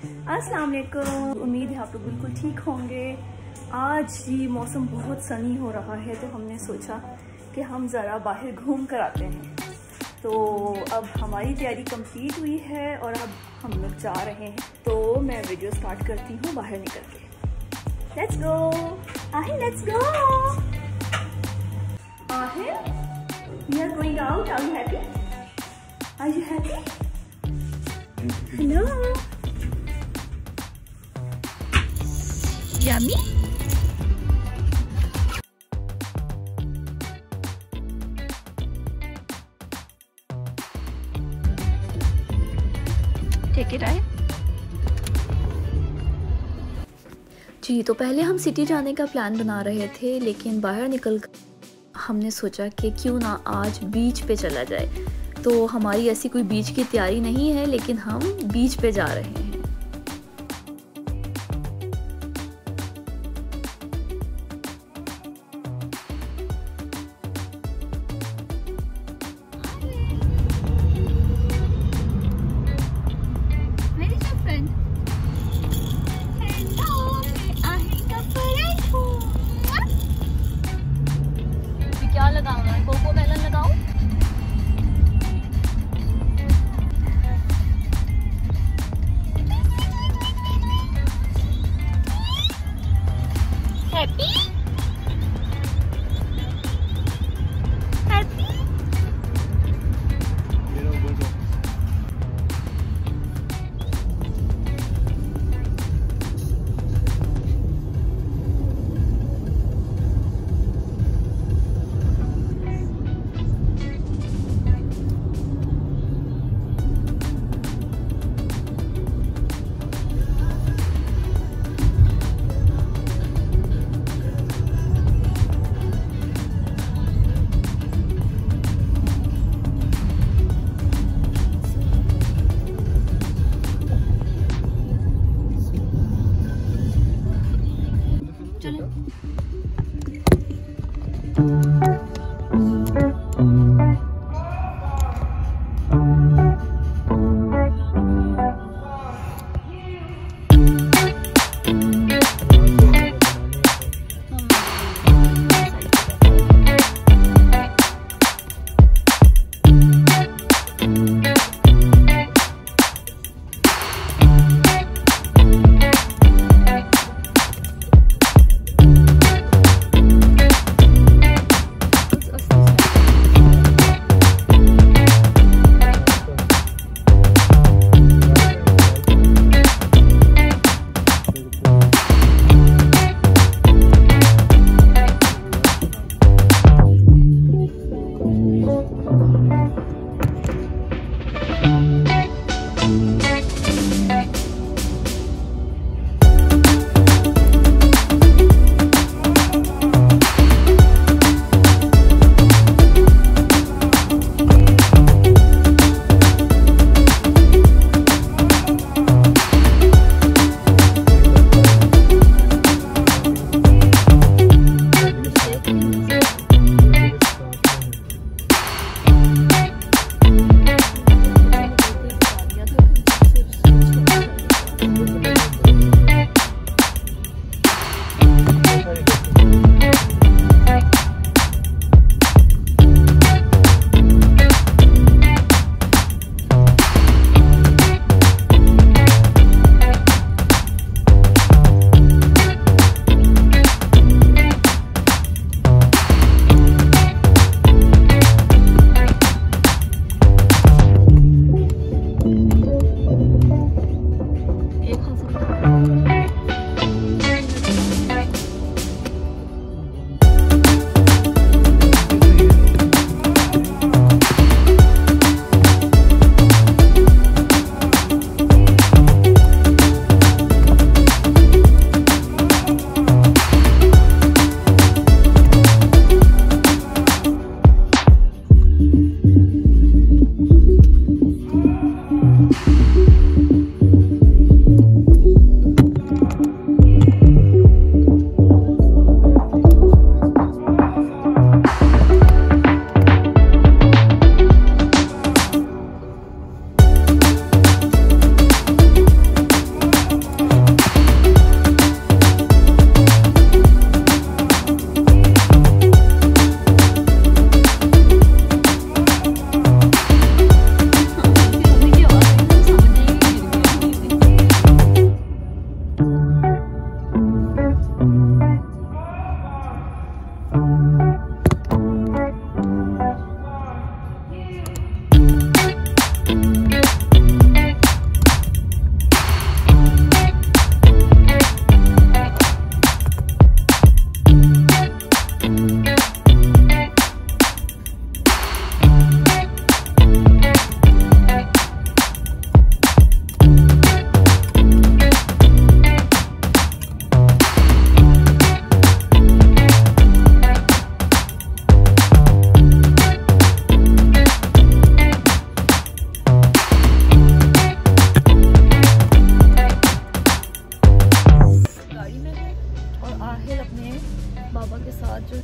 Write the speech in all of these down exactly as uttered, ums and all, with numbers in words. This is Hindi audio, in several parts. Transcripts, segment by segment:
अस्सलाम वालेकुम। उम्मीद है आप लोग बिल्कुल ठीक होंगे। आज ये मौसम बहुत सनी हो रहा है तो हमने सोचा कि हम ज़रा बाहर घूम कर आते हैं। तो अब हमारी तैयारी कंप्लीट हुई है और अब हम लोग जा रहे हैं। तो मैं वीडियो स्टार्ट करती हूँ बाहर निकल के। Let's go Aahir, let's go Aahir. We are going out. Are you happy? Are you happy? Hello yummy. Take it आए। जी, तो पहले हम सिटी जाने का प्लान बना रहे थे, लेकिन बाहर निकल कर हमने सोचा कि क्यों ना आज बीच पे चला जाए। तो हमारी ऐसी कोई बीच की तैयारी नहीं है, लेकिन हम बीच पे जा रहे हैं। क्या लगाऊं मैं? कोको मेलन लगाऊं? Happy happy.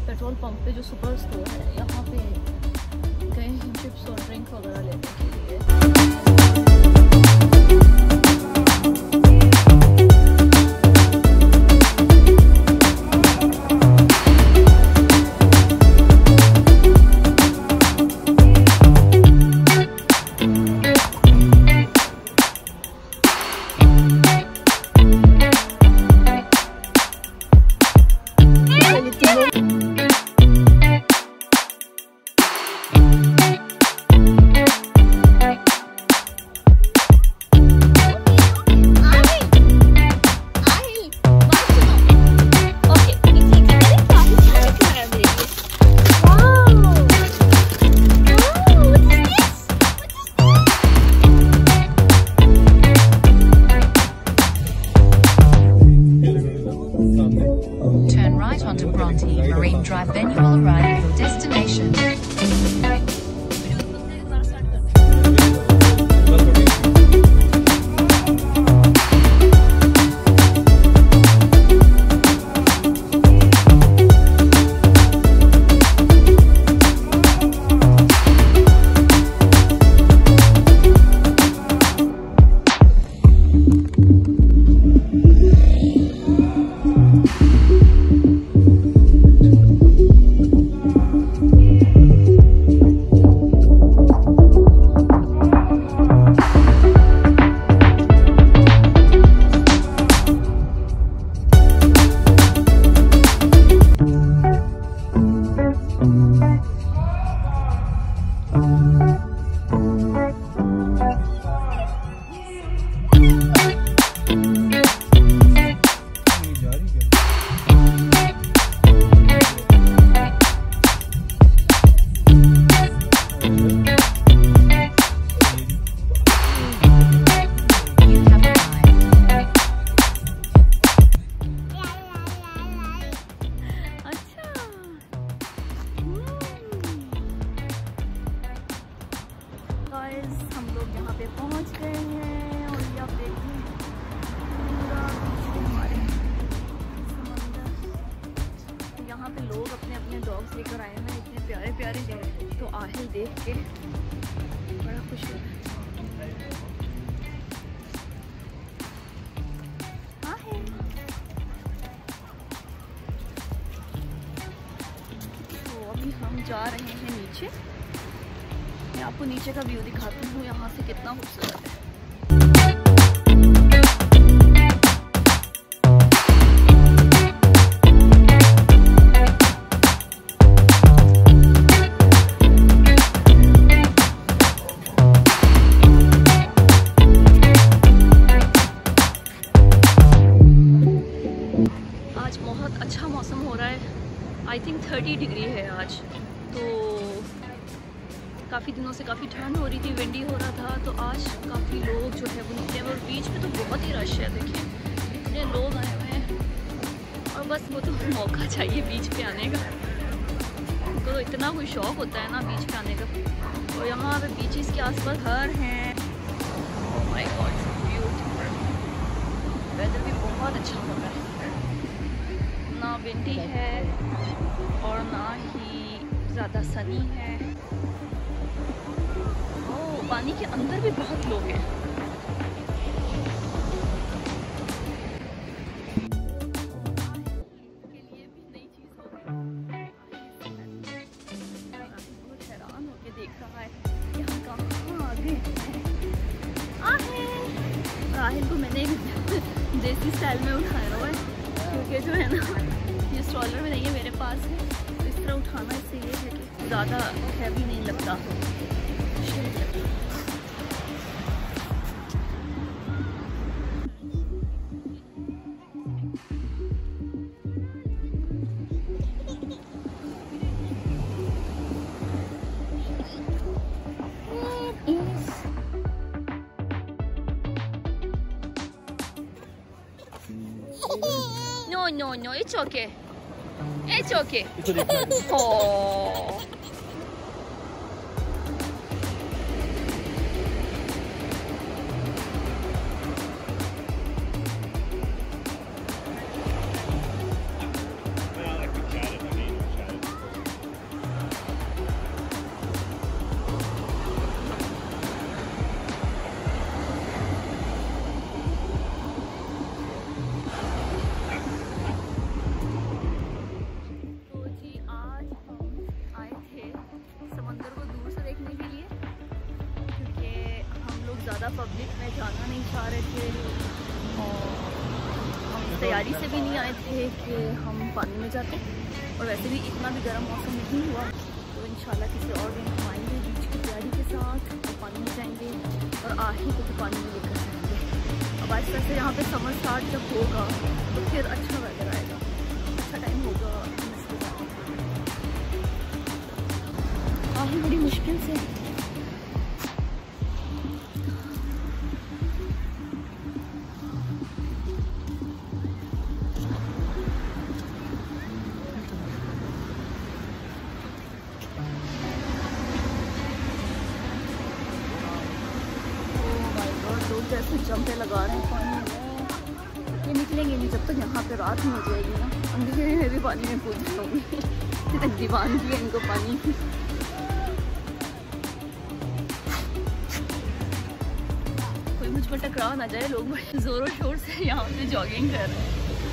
पेट्रोल पंप पे जो सुपर स्टोर है, यहाँ पे गए हैं चिप्स और ड्रिंक वगैरह लेने के लिए। Turn right onto Bronte, Marine Drive, then you will arrive at your destination. हम लोग यहाँ पे पहुँच गए हैं और ये आप देखते हैं पूरा पीछे हमारे समंदर। यहाँ पे लोग अपने अपने डॉग्स लेकर आए हैं, इतने प्यारे प्यारे डॉग। तो आहिल देख के बड़ा खुश हुआ। तो अभी हम जा रहे हैं नीचे। मैं आपको नीचे का व्यू दिखाती हूँ, यहाँ से कितना खूबसूरत है। आज बहुत अच्छा मौसम हो रहा है, आई थिंक थर्टी डिग्री है आज। तो काफ़ी दिनों से काफ़ी ठंड हो रही थी, विंडी हो रहा था, तो आज काफ़ी लोग जो है वो निकले हुए। और बीच पे तो बहुत ही रश है, देखिए इतने लोग आए हुए हैं। और बस वो तो मौका चाहिए बीच पे आने का, उनको तो इतना कोई शौक़ होता है ना बीच पे आने का। और यहाँ पे बीचेस के आसपास घर हैं। Oh my god, beautiful. Weather भी बहुत अच्छा हो रहा है, ना विंडी है और ना ही ज़्यादा सनी है। ओह, पानी के अंदर भी बहुत लोग हैं। बहुत हैरान होके देख रहा है कि हम कहाँ आ गए हैं। राहिल को मैंने देसी स्टाइल में उठाया हुआ है, क्योंकि जो है ना ये स्ट्रॉलर में नहीं है, मेरे पास है। तो इस तरह उठाना इससे ये है कि ज़्यादा हैवी नहीं लगता। No, no, no, it's okay. It's okay. Oh. Well, like we chatted, I mean, we chatted. नहीं चाह रहे थे और हम तैयारी से भी नहीं आए थे कि हम पानी में जाते, और वैसे भी इतना भी गर्म मौसम नहीं हुआ। तो इंशाल्लाह किसी और दिन हम आएंगे बीच की तैयारी के साथ और पानी में जाएंगे और आहिल को भी पानी में लेकर जाएंगे। अब आज से यहाँ पे समर स्टार्ट जब होगा तो फिर अच्छा वेदर आएगा, अच्छा टाइम होगा। आहिल बड़ी मुश्किल से जैसे जंपे लगा रहे हैं पानी में। ये निकलेंगे नहीं जब तक यहाँ पे रात नहीं हो जाएगी ना, अंधेरे में भी पानी में कूद जाऊँगी। इतने दीवान भी है इनको पानी। कोई मुझ पर टकरा ना जाए, लोग बड़े जोरों शोर से यहाँ पे जॉगिंग कर रहे हैं।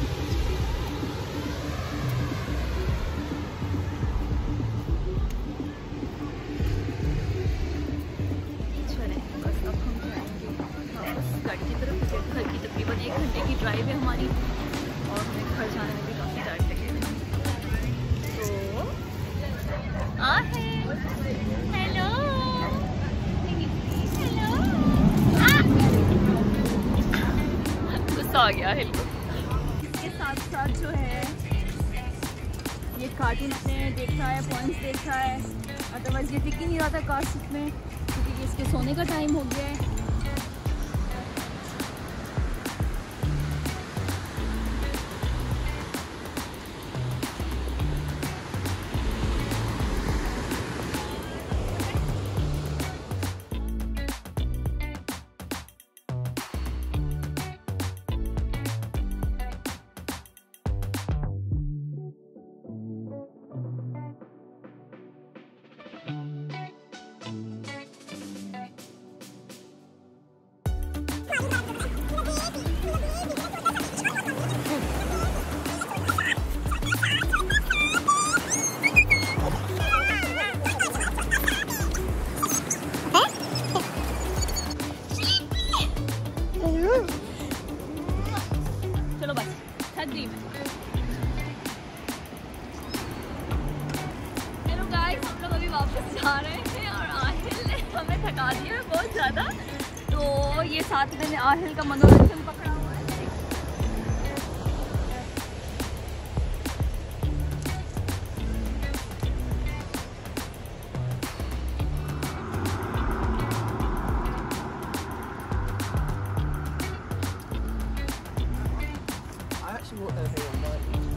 घर की तकरीबन एक घंटे की ड्राइव है हमारी और हमें घर जाने में भी काफ़ी टाइम लगेगा। तो आहे हेलो हेलो गुस्सा आ गया हिल को। इसके साथ साथ जो है ये कार्टून ने देखा है, पॉइंट्स देखा है, अदरवाइज ये दिख ही नहीं रहा था काश में, क्योंकि इसके सोने का टाइम हो गया है। चलो बस थक गई मैं। हेलो गाइस, हम लोग अभी वापस जा रहे हैं और आहिल ने हमें थका दिया है बहुत ज़्यादा। तो ये साथ में आहिल का मनोरंजन पकड़ा हुआ है। I actually walked over here on my